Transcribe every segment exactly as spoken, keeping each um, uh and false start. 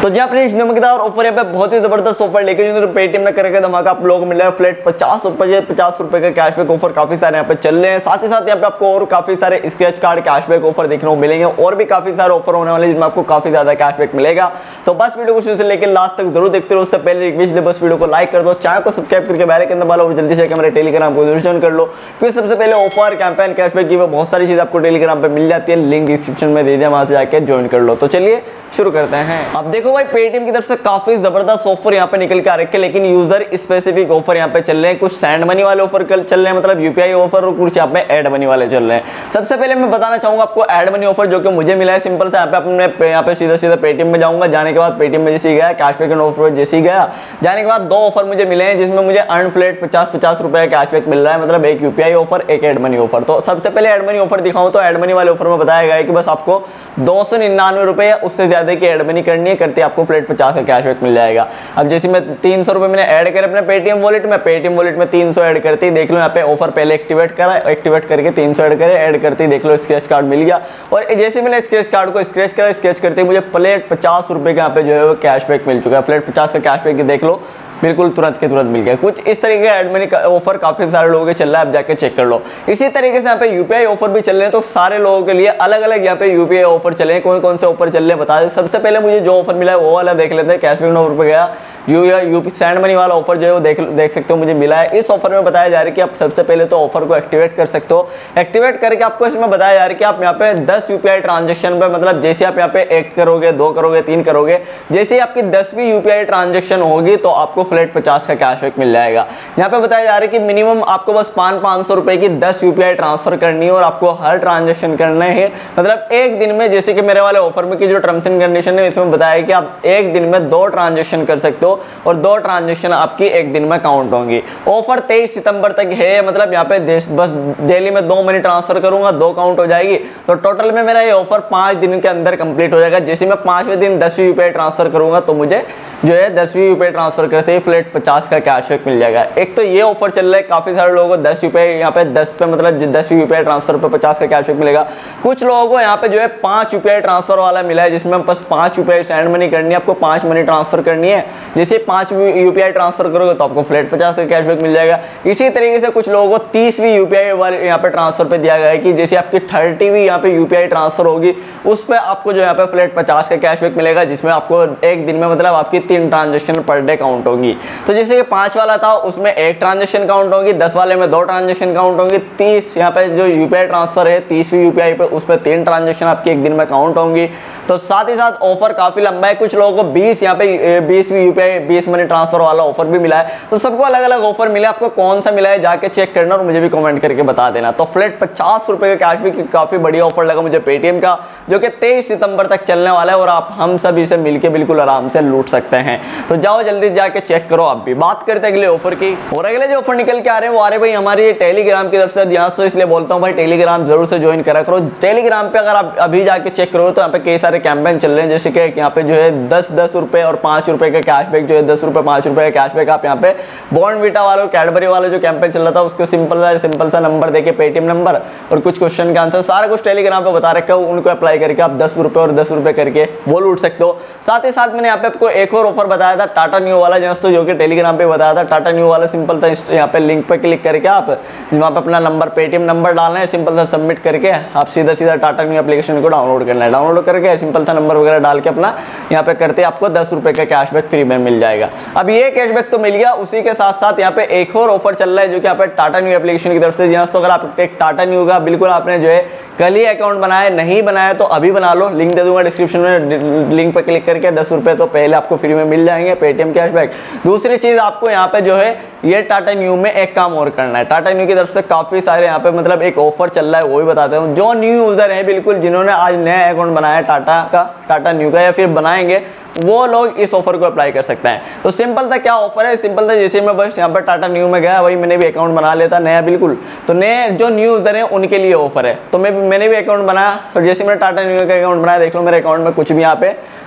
तो जहाँ अपने धमाकेदार ऑफर यहाँ पे बहुत ही जबरदस्त ऑफर लेके जो पेटीएम में करके धमाका आप लोगों को मिल रहा है फ्लैट पचास रुपए पचास रुपए का कैशबैक ऑफर काफी सारे यहाँ पे चल रहे हैं। साथ ही साथ यहाँ पे आपको और काफी सारे स्क्रैच कार्ड कैशबैक ऑफर देखने को मिलेंगे और भी काफी सारे ऑफर होने वाले जिसमें आपको काफी ज्यादा कैशबैक मिलेगा। तो बस वीडियो को शुरू से लेकर लास्ट तक जरूर देखते रहो। उससे पहले रिक्वेस्ट है बस वीडियो को लाइक कर दो, चैनल को सब्सक्राइब करके बेल आइकन दबा लो, जल्दी से हमारे टेलीग्राम को ज्वाइन कर लो क्योंकि सबसे पहले ऑफर कैंपेन कैशबैक की बहुत सारी चीज आपको टेलीग्राम पे मिल जाती है। लिंक डिस्क्रिप्शन में दे दिया, वहां से जाके ज्वाइन कर लो। तो चलिए शुरू करते हैं। अब देखो भाई पेटीएम की तरफ से काफी जबरदस्त ऑफर यहाँ पे निकल के आ रखे, लेकिन यूजर स्पेसिफिक ऑफर यहाँ पे चल रहे हैं। कुछ सैंड मनी वाले ऑफर चल रहे हैं, मतलब यूपीआई ऑफर, और कुछ यहाँ पे एड मनी वाले चल रहे हैं। सबसे पहले मैं बताना चाहूंगा आपको एड मनी ऑफर जो कि मुझे मिला है। सिंपल से यहाँ पे अपने यहाँ पे सीधा सीधा पेटीएम में जाऊंगा, जाने के बाद पेटीएम में जैसे गया कैशबैक ऑफर जैसे गया, जाने के बाद दो ऑफर मुझे मिले हैं जिसमें मुझे अर्न फ्लैट पचास पचास रुपए का कैशबैक मिल रहा है, मतलब एक यूपीआई ऑफर एक एड मनी ऑफर। तो सबसे पहले एड मनी ऑफर दिखाऊं तो एड मनी वाले ऑफर में बताया गया है कि बस आपको दो सौ निन्यानवे रुपए या उससे ज्यादा की एड मनी करनी है, करते आपको फ्लैट पचास का कैशबैक मिल जाएगा। अब जैसे मैं तीन सौ रुपए मैंने ऐड करे अपने पेटीएम वॉलेट में, पेटीएम वॉलेट में तीन सौ ऐड करते ही देख लो यहाँ पे ऑफर पहले एक्टिवेट करा, एक्टिवेट करके तीन सौ ऐड करे, ऐड करते ही देख लो स्क्रैच कार्ड मिल गया। और जैसे मैंने स्क्रैच कार्ड को स्क्रैच करा, स्क्रैच करते ही मुझे फ्लैट पचास रुपए का यहाँ पे जो है वो कैशबैक मिल चुका है। फ्लैट पचास का कैशबैक देख लो बिल्कुल तुरंत के तुरंत मिल गया। कुछ इस तरीके का एड मनी का ऑफर काफी सारे लोगों के चल रहा है, आप जाके चेक कर लो। इसी तरीके से यहाँ पे यूपीआई ऑफर भी चल रहे हैं, तो सारे लोगों के लिए अलग अलग यहाँ पे यूपीआई ऑफर चले हैं। कौन कौन से ऑफर चल रहे हैं बता दो। सबसे पहले मुझे जो ऑफर मिला है वो वाला देख लेते हैं। कैशबैक ऑफर पे गया, यू या यूपी सैंड मनी वाला ऑफर जो है वो देख देख सकते हो मुझे मिला है। इस ऑफर में बताया जा रहा है कि आप सबसे पहले तो ऑफर को एक्टिवेट कर सकते हो। एक्टिवेट करके आपको इसमें बताया जा रहा है कि आप यहाँ पे दस यूपीआई ट्रांजेक्शन पे, मतलब जैसे आप यहाँ पे एक करोगे, दो करोगे, तीन करोगे, जैसे आपकी दसवीं यूपीआई ट्रांजेक्शन होगी तो आपको फ्लैट पचास का कैशबैक मिल जाएगा। यहाँ पे बताया जा रहा है कि मिनिमम आपको बस पाँच पाँच सौ रुपए की दस यूपीआई ट्रांसफर करनी है और आपको हर ट्रांजेक्शन करने हैं, मतलब एक दिन में। जैसे कि मेरे वाले ऑफर में की जो टर्म्स एंड कंडीशन है इसमें बताया है कि आप एक दिन में दो ट्रांजेक्शन कर सकते हो और दो ट्रांजेक्शन आपकी एक दिन में काउंट होंगी। ऑफर तेईस सितंबर तक है, मतलब यहाँ पे बस डेली में दो मनी ट्रांसफर करूंगा, दो काउंट हो जाएगी, तो टोटल में मेरा ये ऑफर पांच दिन के अंदर कंप्लीट हो जाएगा। जैसे मैं पांचवें दिन दसवीं यूपीआई ट्रांसफर करूंगा तो मुझे जो है दसवीं यूपीआई ट्रांसफर करते ही फ्लैट पचास का कैशबैक मिल जाएगा। एक तो ये ऑफर चल रहा है, काफी सारे लोगों को दस यूपीआई यहाँ पे दस पे, मतलब दसवीं यूपीआई ट्रांसफर पे पचास का कैशबैक मिलेगा। कुछ लोगों को यहाँ पे जो है पांच यूपीआई ट्रांसफर वाला मिला है, जिसमें बस पांच यूपीआई सेंड मनी करनी है, आपको पांच मनी ट्रांसफर करनी है। जैसे पांच यूपीआई ट्रांसफर करोगे तो आपको फ्लैट पचास का कैशबैक मिल जाएगा। इसी तरीके से कुछ लोगों को तीसवीं यूपीआई वाले यहाँ पे ट्रांसफर पे दिया गया है कि जैसे आपकी थर्टीवीं यहाँ पे यूपीआई ट्रांसफर होगी उस पर आपको जो यहाँ पे फ्लैट पचास का कैशबैक मिलेगा, जिसमें आपको एक दिन में मतलब आपकी तीन ट्रांजेक्शन पर डे काउंट होगी। तो जैसे कि पांच वाला था उसमें एक ट्रांजेक्शन काउंट होगी, दस वाले में दो ट्रांजेक्शन काउंट होंगी, तीस यहाँ पे जो यूपीआई ट्रांसफर है तीसवीं यूपीआई पे उस पर तीन ट्रांजेक्शन आपकी एक दिन में काउंट होंगी। तो साथ ही साथ ऑफर काफी लंबा है। कुछ लोगों को बीस यहाँ पे बीसवीं यूपीआई बीस मनी ट्रांसफर वाला ऑफर भी मिला है। तो सबको अलग अलग ऑफर मिला, आपको कौन सा मिला है जाके चेक करना और मुझे भी कमेंट करके बता देना। तो फ्लैट पचास रुपए का कैशबैक काफी बढ़िया ऑफर लगा मुझे पेटीएम का, जो कि तेईस सितंबर तक चलने वाला है और आप हम सब इसे मिलके बिल्कुल आराम से लूट सकते हैं। तो जाओ जल्दी जाके चेक करो। आप भी बात करते हैं अगले ऑफर की, और अगले जो ऑफर निकल के आ रहे हैं वो आ रहे भाई हमारी टेलीग्राम की तरफ से ध्यान, तो इसलिए बोलता हूँ भाई टेलीग्राम जरूर से ज्वाइन करा करो। टेलीग्राम पे अगर आप अभी जाके चेक करो तो यहाँ पे कई सारे कैंपेन चल रहे हैं, जैसे कि यहाँ पे जो है दस दस रुपए और पांच रुपए का कैशबैक, जो है दस रुपए पांच रुपए का कैशबैक आप यहाँ पे बॉर्नविटा वाला कैडबरी वाला जो कैंपेन चल रहा था उसको सिंपल सा सिंपल सा नंबर देके पेटीएम नंबर और कुछ क्वेश्चन का आंसर सारा कुछ टेलीग्राम पे बता रखा है, उनको अप्लाई करके आप दस रुपए और दस रुपए करके वो लूट सकते हो। साथ ही साथ मैंने यहाँ पे आपको एक और ऑफर बताया था टाटा न्यू वाला, दोस्तों जो कि टेलीग्राम पे बताया था। टाटा न्यू वाला सिंपल था, यहाँ पे लिंक पे क्लिक करके आप वहाँ पे अपना नंबर पेटीएम नंबर डालना है, सिंपल सा सबमिट करके आप सीधा सीधा टाटा न्यू एप्लीकेशन को डाउनलोड करना है। डाउनलोड करके सिंपल सा नंबर वगैरह डाल के अपना यहाँ पे करते आपको दस रुपए का कैशबैक फ्री में मिल जाएगा। अब ये कैशबैक तो मिल गया, उसी के साथ साथ यहाँ पे एक और ऑफर चल रहा है जो कि यहाँ पे टाटा न्यू एप्लीकेशन की तरफ से। यहाँ तो अगर आप एक टाटा न्यू का बिल्कुल आपने जो है कल ही अकाउंट बनाया, नहीं बनाया तो अभी बना लो, लिंक दे दूंगा डिस्क्रिप्शन में, लिंक पर क्लिक करके दस रुपए तो पहले आपको फ्री में मिल जाएंगे पेटीएम कैशबैक। दूसरी चीज आपको यहाँ पे जो है ये टाटा न्यू में एक काम और करना है। टाटा न्यू की तरफ से काफी सारे यहाँ पे मतलब एक ऑफर चल रहा है, वो भी बताते हूँ। जो न्यू यूजर है बिल्कुल जिन्होंने आज नया अकाउंट बनाया टाटा का, टाटा न्यू का या फिर बनाएंगे, वो लोग इस ऑफर को अप्लाई कर सकते हैं। तो सिंपल था क्या ऑफर है, सिंपल था जैसे मैं बस यहाँ पर टाटा न्यू में गया, वही मैंने भी अकाउंट बना लेता नया बिल्कुल। तो नए जो न्यू यूजर हैं उनके लिए ऑफर है। तो मैं मैंने भी अकाउंट बनाया, तो जैसे मैंने टाटा न्यू का अकाउंट बनाया, देख लो मेरे अकाउंट में कुछ भी यहाँ पे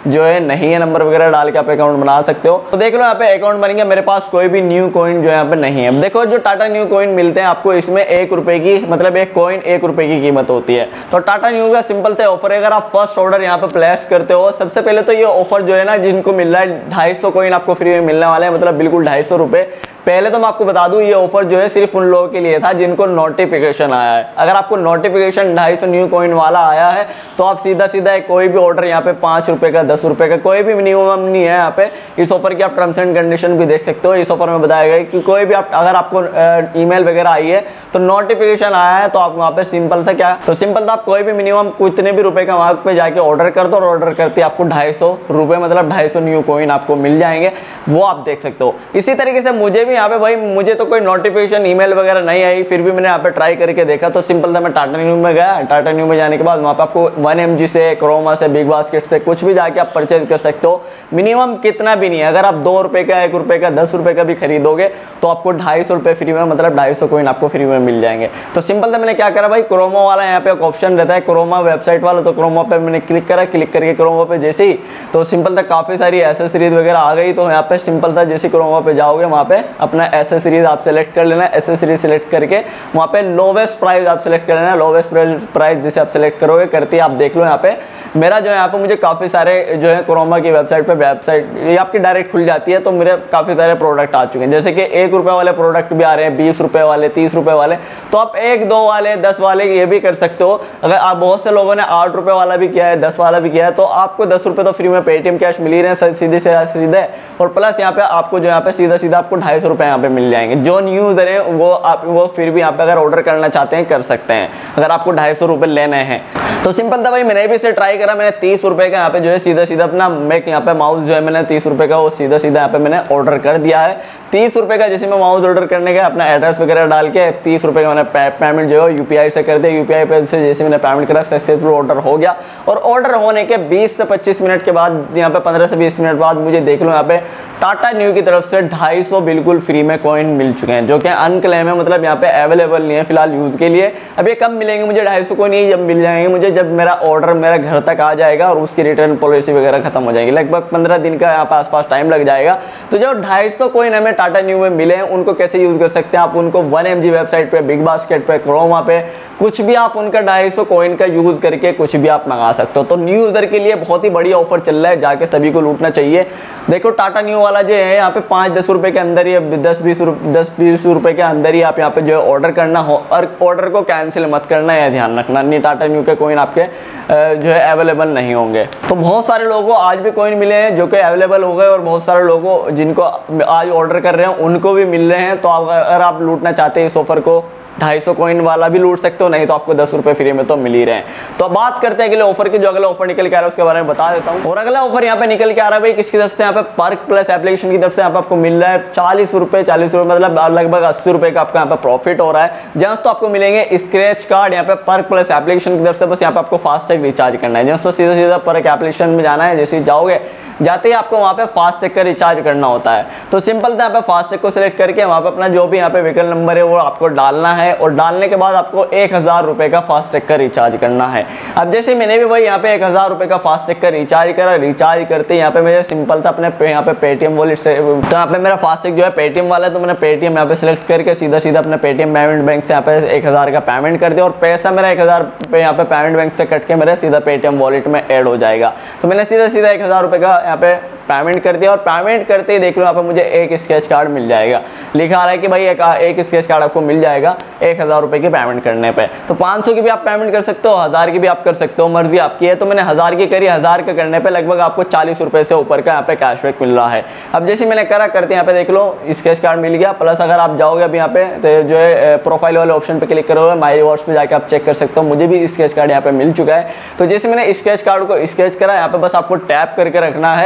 जो है नहीं है, नंबर वगैरह डाल के आप अकाउंट बना सकते हो। तो देख लो यहाँ पे अकाउंट बन गया, मेरे पास कोई भी न्यू कॉइन जो यहाँ पे नहीं है। देखो जो टाटा न्यू कॉइन मिलते हैं आपको, इसमें एक रुपए की मतलब एक कॉइन एक रुपए की कीमत होती है। तो टाटा न्यू का सिंपल से ऑफर है, अगर आप फर्स्ट ऑर्डर यहाँ पे प्लेस करते हो, सबसे पहले तो ये ऑफर जो है ना, जिनको मिल रहा है ढाई सौ कॉइन आपको फ्री में मिलने वाले हैं, मतलब बिल्कुल ढाई सौ रुपए। पहले तो मैं आपको बता दूं ये ऑफर जो है सिर्फ उन लोगों के लिए था जिनको नोटिफिकेशन आया है। अगर आपको नोटिफिकेशन ढाई सौ न्यू कॉइन वाला आया है तो आप सीधा सीधा कोई भी ऑर्डर यहाँ पे पाँच रुपए का, दस रुपए का, कोई भी मिनिमम नहीं है यहाँ पे। इस ऑफर की आप टर्म्स एंड कंडीशन भी देख सकते हो। इस ऑफर में बताया गया कि कोई भी आप अगर आपको ईमेल वगैरह आई है तो नोटिफिकेशन आया है तो आप वहाँ पे सिंपल से क्या, तो सिंपल था आप कोई भी मिनिमम कितने भी रुपए का वहाँ पे जाके ऑर्डर कर दो और ऑर्डर करते आपको ढाई सौ रुपए मतलब ढाई सौ न्यू कॉइन आपको मिल जाएंगे, वो आप देख सकते हो। इसी तरीके से मुझे भी यहाँ पे भाई मुझे तो कोई नोटिफिकेशन ईमेल वगैरह नहीं आई, फिर भी मैंने यहाँ पे ट्राई करके देखा तो सिंपल था मैं टाटा न्यू में गया। टाटा न्यू में जाने के बाद वहाँ पे आपको वन एम जी से, क्रोमा से, बिग बास्केट से कुछ भी जाके आप परचेज कर सकते हो। मिनिमम कितना भी नहीं है, अगर आप दो रुपए का, एक रुपए का, दस रुपए का भी खरीदोगे तो आपको ढाई सौ रुपए फ्री में मतलब ढाई सौ कॉइन आपको फ्री में मिल जाएंगे। तो सिंपल था मैंने क्या करा भाई, क्रोमा वाला यहाँ पे एक ऑप्शन रहता है क्रोमा वेबसाइट वाला, तो क्रोमा पे मैंने क्लिक करा। क्लिक करके क्रोमा पे जैसे ही तो सिंपल था काफी सारी एसेसरीज वगैरह आ गई। तो यहाँ पे सिंपल था जैसे क्रोमा पे जाओगे वहाँ पे अपना एसेसरीज आप सेलेक्ट कर लेना। एसेसरीज सेलेक्ट करके वहाँ पे लोवेस्ट प्राइस आप सेलेक्ट कर लेना। लोवेस्ट प्राइस जैसे आप सेलेक्ट करोगे करते ही आप देख लो यहाँ पे मेरा जो है यहाँ पे मुझे काफ़ी सारे जो है क्रोमा की वेबसाइट पे वेबसाइट ये आपकी डायरेक्ट खुल जाती है। तो मेरे काफ़ी सारे प्रोडक्ट आ चुके हैं, जैसे कि एक रुपये वाले प्रोडक्ट भी आ रहे हैं, बीस रुपये वाले, तीस रुपये वाले। तो आप एक दो वाले, दस वाले ये भी कर सकते हो। अगर आप बहुत से लोगों ने आठ रुपये वाला भी किया है, दस वाला भी किया है, तो आपको दस रुपये तो फ्री में पेटीएम कैश मिल ही रहे हैं सीधे से सीधे। और प्लस यहाँ पे आपको जो यहाँ पे सीधा सीधा आपको ढाई सौ रुपये यहाँ पे मिल जाएंगे। जो न्यू यूज़र है वो आप वो फिर भी यहाँ पे अगर ऑर्डर करना चाहते हैं कर सकते हैं, अगर आपको ढाई सौ रुपये लेने हैं तो सिंपल था भाई। मैंने भी इसे ट्राई करा, मैंने तीस रुपये का यहाँ पे जो है सीधा सीधा अपना मैक यहाँ पे माउस जो है मैंने तीस रुपये का वो सीधा सीधा यहाँ पे मैंने ऑर्डर कर दिया है। तीस रुपये का जैसे मैं माउस ऑर्डर करने का अपना एड्रेस वगैरह डाल के तीस रुपये का मैंने पेमेंट जो है यूपीआई से कर दिया। यूपीआई पे से जैसे मैंने पेमेंट करा सक्सेसफुल ऑर्डर हो गया। और ऑर्डर होने के बीस से पच्चीस मिनट के बाद यहाँ पे पंद्रह से बीस मिनट बाद मुझे देख लो यहाँ पे टाटा न्यू की तरफ से ढाई सौ बिल्कुल फ्री में कॉइन मिल चुके हैं, जो कि अनक्लेम है, मतलब यहाँ पे अवेलेबल नहीं है फिलहाल यूज के लिए। अब ये कब मिलेंगे मुझे ढाई सौ कॉइन? ये जब मिल जाएंगे मुझे जब मेरा ऑर्डर मेरा घर तक आ जाएगा और उसकी रिटर्न पॉलिसी वगैरह खत्म हो जाएगी। लगभग पंद्रह दिन का यहाँ पे आसपास टाइम लग जाएगा। तो जो ढाई सौ कॉइन हमें टाटा न्यू में मिले हैं उनको कैसे यूज कर सकते हैं आप? उनको वन एम जी वेबसाइट पे, बिग बास्केट पे, क्रोमा पे कुछ भी आप उनका ढाई सौ कॉइन का यूज करके कुछ भी आप मंगा सकते हो। तो न्यू यूजर के लिए बहुत ही बढ़िया ऑफर चल रहा है, जाके सभी को लूटना चाहिए। देखो टाटा न्यू वाला जो है यहाँ पे पाँच दस रुपए के अंदर ही, दस बीस दस बीस रुपए के अंदर ही आप यहाँ पे जो है ऑर्डर करना हो और ऑर्डर को कैंसिल मत करना है, ध्यान रखना। नहीं टाटा न्यू के कॉइन आपके जो है अवेलेबल नहीं होंगे। तो बहुत सारे लोगों को आज भी कॉइन मिले हैं जो कि अवेलेबल हो गए और बहुत सारे लोगों जिनको आज ऑर्डर कर रहे हैं उनको भी मिल रहे हैं। तो अगर आप लूटना चाहते हैं इस ऑफर को, ढाई सौ कॉइन वाला भी लूट सकते हो, नहीं तो आपको दस रुपए फ्री में तो मिल ही रहे हैं। तो अब बात करते हैं अगले ऑफर की। जो अगला ऑफर निकल के आ रहा है उसके बारे में बता देता हूँ। और अगला ऑफर यहाँ पे निकल के आ रहा है भाई किसकी तरफ से? यहाँ पे पर्क प्लस एप्लीकेशन की तरफ से यहाँ पे आपको मिल रहा है चालीस रुपए चालीस रुपए मतलब लगभग अस्सी रुपए का आपका यहाँ पे प्रॉफिट हो रहा है। जहाँ तो आपको मिलेंगे स्क्रैच कार्ड यहाँ पे पर्क प्लस एप्लीकेशन की तरफ से। बस यहाँ पे आपको फास्टैग रिचार्ज करना है। जहाँ तो सीधा सीधा पर्क एप्लीकेशन में जाना है, जैसे जाओगे जाते ही आपको वहाँ पे फास्टैग का रिचार्ज करना होता है। तो सिंपल था यहाँ पे फास्टैग को सिलेक्ट करके वहाँ पे अपना जो भी यहाँ पे व्हीकल नंबर है वो आपको डालना है और डालने के बाद आपको एक हजार रुपए का फास्टैग का रिचार्ज करना है। अब जैसे मैंने भी भाई यहाँ पे एक हजार रुपए का फास्टैग का रिचार्ज करा, रिचार्ज करते यहाँ पे मेरे सिंपल था अपने यहाँ पे पेटीएम वॉलेट से, तो यहाँ पे मेरा फास्टैग जो है पेटीएम वाला है तो मैंने पेटीएम यहाँ पे सिलेक्ट करके सीधा सीधा अपने पेटीएम पेमेंट बैंक से यहाँ पे एक हजार का पेमेंट कर दिया और पैसा मेरा एक हजार रुपये यहाँ पे पेमेंट बैंक से कट के मेरे सीधा पेटीएम वॉलेट में ऐड हो जाएगा। तो मैंने सीधा सीधा एक हजार रुपये का यहाँ पे पेमेंट कर दिया और पेमेंट करते ही देख लो यहाँ पे मुझे एक स्क्रैच कार्ड मिल जाएगा। लिखा आ रहा है कि भाई एक, एक स्क्रैच कार्ड आपको मिल जाएगा एक हजार रुपए की पेमेंट करने पे। तो पाँच सौ की भी आप पेमेंट कर सकते हो, हजार की भी आप कर सकते हो, मर्जी आपकी है। तो मैंने हजार की करी, हजार का करने पे लगभग आपको चालीस रुपए से ऊपर का यहाँ पे कैशबैक मिल रहा है। अब जैसे मैंने करा करते यहाँ पे देख लो स्क्रैच कार्ड मिल गया। प्लस अगर आप जाओगे अभी यहाँ पे तो जो है प्रोफाइल वाले ऑप्शन पे क्लिक करोगे, माई रिवॉर्ड्स पे जाकर आप चेक कर सकते हो, मुझे भी स्क्रैच कार्ड यहाँ पे मिल चुका है। तो जैसे मैंने स्क्रैच कार्ड को स्क्रैच करा यहाँ पे बस आपको टैप करके रखना है, एक्सेलेंट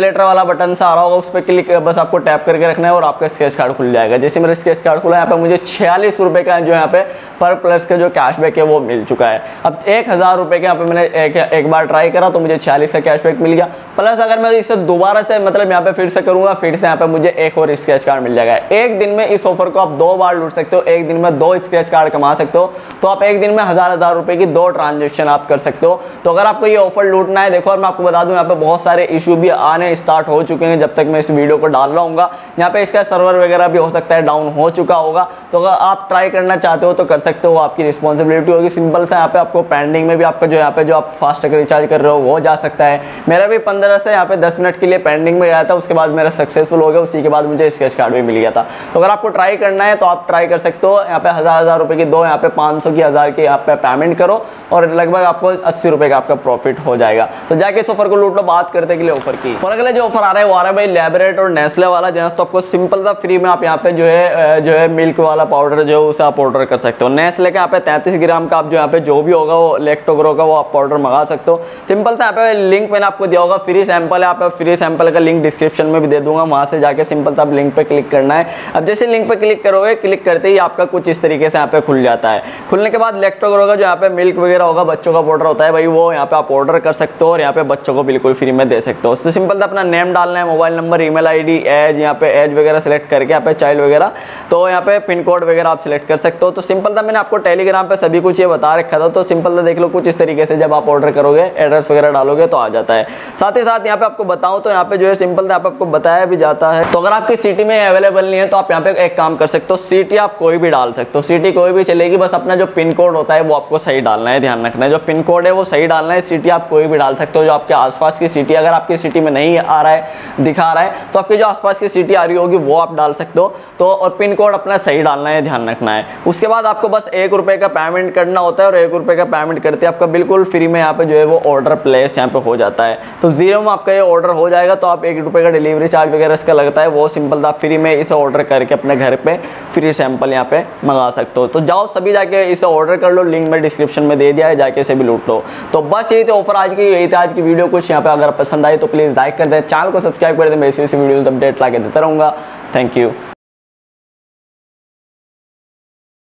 कैलकुलेटर वाला बटन सा आ रहा होगा, उस पर क्लिक बस आपको टैप करके रखना है और आपका स्क्रैच कार्ड खुल जाएगा। जैसे मेरा स्क्रैच कार्ड खुला, यहाँ पे मुझे छियालीस रुपये का जो यहाँ पे पर प्लस का जो कैशबैक है वो मिल चुका है। अब एक हज़ार रुपये के यहाँ पे मैंने एक, एक बार ट्राई करा तो मुझे छियालीस का कैशबैक मिल गया। प्लस अगर मैं इसे दोबारा से मतलब यहाँ पे फिर से करूँगा, फिर से यहाँ पे मुझे एक और स्क्रैच कार्ड मिल जाएगा। एक दिन में इस ऑफर को आप दो बार लूट सकते हो, एक दिन में दो स्क्रैच कार्ड कमा सकते हो। तो आप एक दिन में हज़ार हज़ार रुपये की दो ट्रांजेक्शन आप कर सकते हो। तो अगर आपको ये ऑफर लूटना है, देखो और मैं आपको बता दूं यहाँ पे बहुत सारे इशू भी आने स्टार्ट हो चुके हैं। जब तक मैं इस वीडियो को डाल रहा हूँ, यहाँ पे इसका सर्वर वगैरह भी हो सकता है डाउन हो चुका होगा। तो अगर आप ट्राई करना चाहते हो तो कर सकते हो, आपकी रिस्पॉन्सिबिलिटी होगी। सिंपल सा यहाँ पे आपको पेंडिंग में भी आपका जो यहाँ पे जो आप फास्ट रिचार्ज कर रहे हो वो जा सकता है। मेरा भी पंद्रह से यहाँ पे दस मिनट के लिए पेंडिंग में गया था, उसके बाद मेरा सक्सेसफुल हो गया, उसी के बाद मुझे स्क्रैच कार्ड भी मिल गया था। तो अगर आपको ट्राई करना है तो आप ट्राई कर सकते हो। यहाँ पे हज़ार हज़ार रुपये की दो, यहाँ पे पाँच सौ की हज़ार की यहाँ पे पेमेंट करो और लगभग आपको अस्सी रुपये का आपका प्रॉफिट हो जाएगा। तो जाके इस ऑफर को लूट लो। बात करते के लिए ऑफर की, और अगले जो ऑफर आ रहा है वो आ रहा है भाई लैबरेट और नेस्ले वाला। जहाँ तो आपको सिंपल सा फ्री में आप यहाँ पे जो है जो है मिल्क वाला पाउडर जो है उसे आप ऑर्डर कर सकते हो। नेस्ले का यहाँ पे तैंतीस ग्राम का आप जो यहाँ पे जो भी होगा वो लैक्टोग्रो का वो आप पाउडर मंगा सकते हो। सिंपल सा यहाँ पे लिंक मैंने आपको दिया होगा, फ्री सैंपल है। आप फ्री सैंपल का लिंक डिस्क्रिप्शन में भी दे दूंगा, वहाँ से जाके सिंपल सा आप लिंक पे क्लिक करना है। अब जैसे लिंक पे क्लिक करोगे, क्लिक करते ही आपका कुछ इस तरीके से यहाँ पे खुल जाता है। खुलने के बाद लैक्टोग्रो का जो यहाँ पे मिल्क वगैरह होगा, बच्चों का पाउडर होता है भाई, वो यहाँ पे आप ऑर्डर कर सकते हो और यहाँ पे बच्चों को बिल्कुल फ्री में दे सकते हो। तो सिंपल अपना नेम डालना है, mobile number, email ID, age, यहाँ पे एज वगैरह सेलेक्ट करके यहाँ पे चाइल्ड वगैरह, तो यहाँ पे पिन कोड वगैरह आप सिलेक्ट कर सकते हो। तो सिंपल था, मैंने आपको टेलीग्राम पे सभी कुछ ये बता रखा था। तो सिंपल था, देख लो कुछ इस तरीके से जब आप ऑर्डर करोगे, एड्रेस वगैरह डालोगे तो आ जाता है। साथ ही साथ यहाँ पे आपको बताऊँ तो यहाँ पे जो है सिंपल था आपको बताया भी जाता है। तो अगर आपकी सिटी में अवेलेबल नहीं है तो आप यहाँ पे एक काम कर सकते हो, सिटी आप कोई भी डाल सकते हो, सिटी कोई भी चलेगी, बस अपना जो पिन कोड होता है वो आपको सही डालना है। ध्यान रखना है, जो पिन कोड है वो सही डालना है। सिटी आप कोई भी डाल सकते हो, जो आपके आसपास की सिटी, अगर आपकी सिटी में नहीं आ रहा है, दिखा रहा है, तो आपकी जो आसपास की सिटी आ रही होगी वो आप डाल सकते हो। तो और पिन कोड अपना सही डालना है, ध्यान रखना है। उसके बाद आपको बस एक रुपए का पेमेंट करना होता है और एक रुपए का पेमेंट करते आपका बिल्कुल फ्री में यहाँ पे जो है वो ऑर्डर प्लेस यहाँ पे हो जाता है। तो जीरो में आपका ये ऑर्डर हो जाएगा। तो आप एक रुपए का डिलीवरी चार्ज वगैरह इसका लगता है, वो सिंपल आप फ्री में इसे ऑर्डर करके अपने घर पे फ्री सैंपल यहाँ पे मंगा सकते हो। तो जाओ सभी जाके इसे ऑर्डर कर लो, लिंक में डिस्क्रिप्शन में दे दिया है, जाके इसे भी लूट लो। तो बस यही थे ऑफर आज की, यही थी आज की वीडियो। कुछ यहाँ पे अगर पसंद आई तो प्लीज़ लाइक कर दें, चैनल को सब्सक्राइब कर दें, मैं इसी वीडियो में अपडेट ला के देता रहूँगा। Thank you.